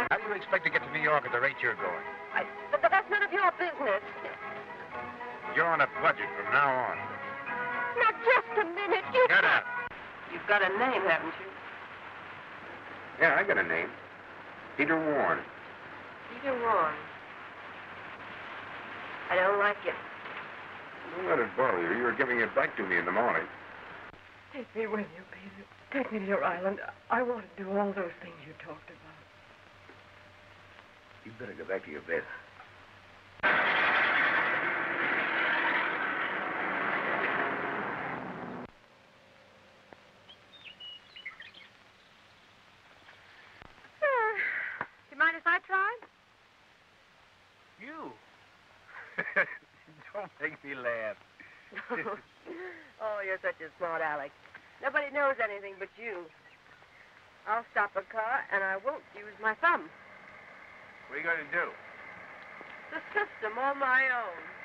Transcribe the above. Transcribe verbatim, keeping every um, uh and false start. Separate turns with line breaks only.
How do you expect to get to New York at the rate you're going?
I, but, but that's none of your business.
You're on a budget from now on.
Now, just a minute. You...
Shut up.
You've got a name, haven't you?
Yeah, I got a name. Peter Warren.
Peter Warren. I don't like it.
Don't let it bother you. You were giving it back to me in the morning.
Take me with you, Peter. Take me to your island. I want to do all those things you talked about.
You better go back to your bed.
Mind if I try?
You? Don't make me laugh.
Oh, you're such a smart Alex. Nobody knows anything but you. I'll stop a car, and I won't use my thumb.
What are you going to do?
The system on my own.